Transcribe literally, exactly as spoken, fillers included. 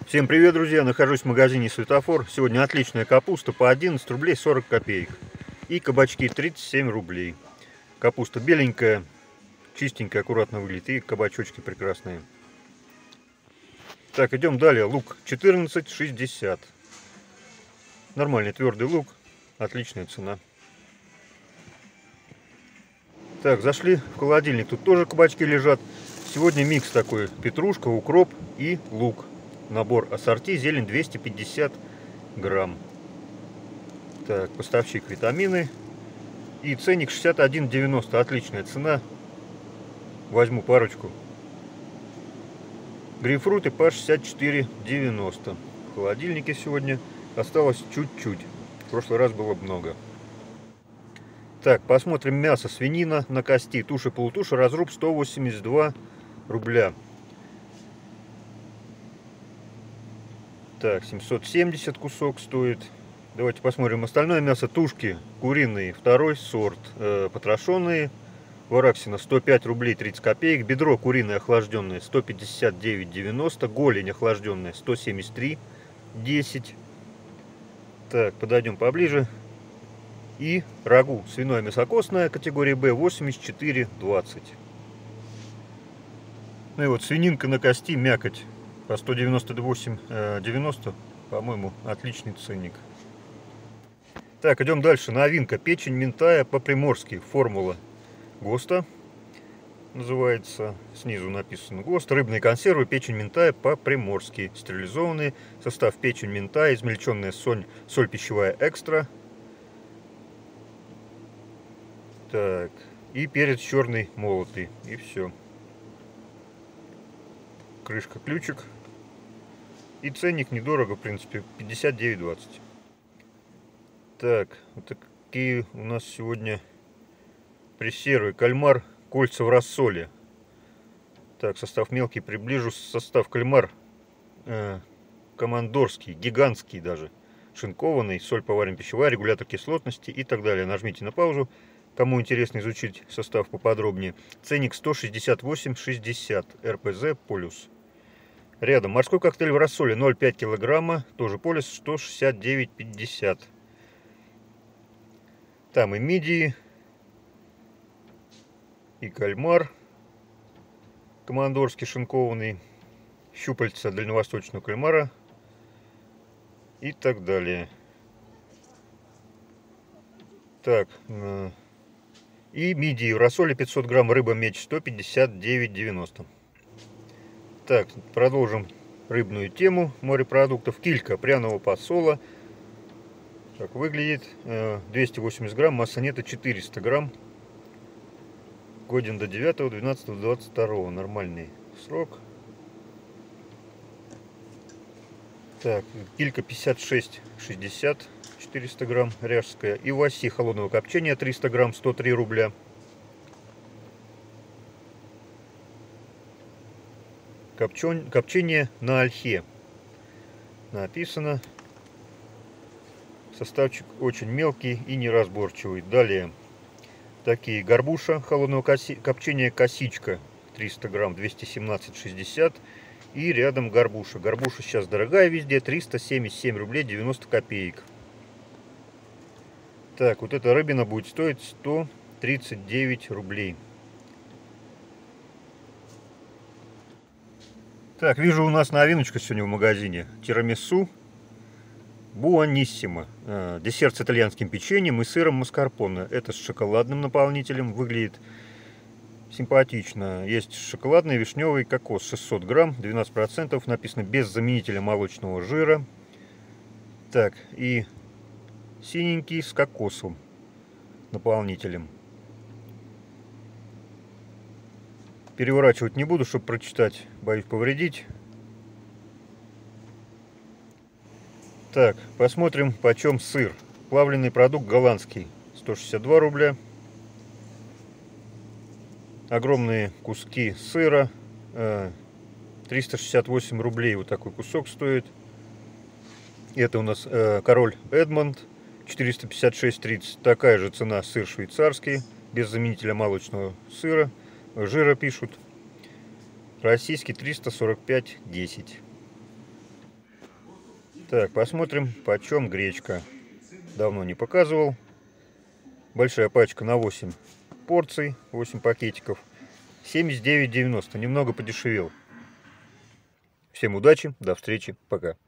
Всем привет, друзья! Нахожусь в магазине Светофор. Сегодня отличная капуста по одиннадцать рублей сорок копеек. И кабачки тридцать семь рублей. Капуста беленькая, чистенькая, аккуратно выглядит. И кабачочки прекрасные. Так, идем далее. Лук четырнадцать шестьдесят. Нормальный твердый лук. Отличная цена. Так, зашли в холодильник. Тут тоже кабачки лежат. Сегодня микс такой. Петрушка, укроп и лук. Набор ассорти, зелень двести пятьдесят грамм. Так, поставщик витамины. И ценник шестьдесят один девяносто. Отличная цена. Возьму парочку. Грейпфруты по шестьдесят четыре девяносто. В холодильнике сегодня осталось чуть-чуть. В прошлый раз было много. Так, посмотрим мясо. Свинина на кости. Туши, полутуши, разруб сто восемьдесят два рубля. Так, семьсот семьдесят кусок стоит. Давайте посмотрим остальное мясо. Тушки куриные, второй сорт, э, потрошенные. Вараксина сто пять рублей тридцать копеек. Бедро куриное охлажденное сто пятьдесят девять девяносто. Голень охлажденная сто семьдесят три десять. Так, подойдем поближе. И рагу свиное мясокосное категории Б восемьдесят четыре двадцать. Ну и вот свининка на кости, мякоть по сто девяносто восемь девяносто, по-моему, отличный ценник. Так, идем дальше. Новинка. Печень минтая по-приморски. Формула ГОСТа называется. Снизу написано ГОСТ. Рыбные консервы. Печень минтая по-приморски. Стерилизованные. Состав: печень минтая, измельченная соль, соль пищевая экстра. Так. И перец черный молотый. И все. Крышка, ключик. И ценник недорого, в принципе, пятьдесят девять двадцать. Так, вот такие у нас сегодня пресервы. Кальмар, кольца в рассоле. Так, состав мелкий, приближу. Состав: кальмар э, командорский, гигантский даже. Шинкованный, соль поваренная пищевая, регулятор кислотности и так далее. Нажмите на паузу, кому интересно изучить состав поподробнее. Ценник сто шестьдесят восемь шестьдесят. эр пэ зэ полюс. Рядом морской коктейль в рассоле ноль целых пять десятых килограмма, тоже полюс, сто шестьдесят девять пятьдесят. Там и мидии, и кальмар командорский шинкованный, щупальца дальневосточного кальмара и так далее. Так, и мидии в рассоле пятьсот грамм, рыба меч сто пятьдесят девять девяносто. Так, продолжим рыбную тему морепродуктов. Килька пряного посола. Так выглядит. двести восемьдесят грамм, масса нетто четыреста грамм. Годен до девятого двенадцатого двадцать второго. Нормальный срок. Так, килька пятьдесят шесть шестьдесят, четыреста грамм, ряжская. И васи холодного копчения триста грамм, сто три рубля. Копчен... Копчение на ольхе написано. Составчик очень мелкий и неразборчивый. Далее такие: горбуша холодного коси... копчения косичка триста грамм, двести семнадцать шестьдесят. И рядом горбуша. Горбуша сейчас дорогая везде, триста семьдесят семь рублей девяносто копеек. Так, вот эта рыбина будет стоить сто тридцать девять рублей. Так, вижу, у нас новиночка сегодня в магазине. Тирамису Буониссимо. Десерт с итальянским печеньем и сыром маскарпоне. Это с шоколадным наполнителем. Выглядит симпатично. Есть шоколадный, вишневый, кокос шестьсот грамм, двенадцать процентов. Написано: без заменителя молочного жира. Так, и синенький с кокосом наполнителем. Переворачивать не буду, чтобы прочитать, боюсь повредить. Так, посмотрим, почем сыр. Плавленый продукт голландский сто шестьдесят два рубля. Огромные куски сыра триста шестьдесят восемь рублей. Вот такой кусок стоит. Это у нас король Эдмонд четыреста пятьдесят шесть тридцать. Такая же цена: сыр швейцарский без заменителя молочного сыра. Жира пишут. Российский триста сорок пять десять. Так, посмотрим, почем гречка. Давно не показывал. Большая пачка на восемь порций, восемь пакетиков. семьдесят девять девяносто, немного подешевел. Всем удачи, до встречи, пока.